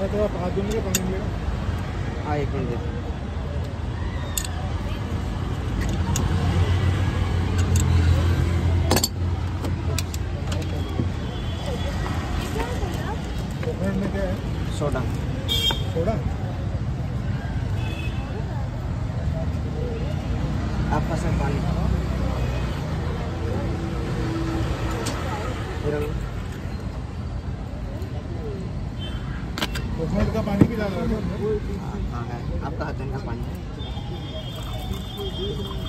तो आप हाथ धोने के पानी मिलेगा। हाँ 1 मिनट दे। कोकोनट में क्या है? सोडा। सोडा आपका सर पानी कोकोनट का पानी भी डाला है। हाँ है, आपका हाथ धोने का पानी है।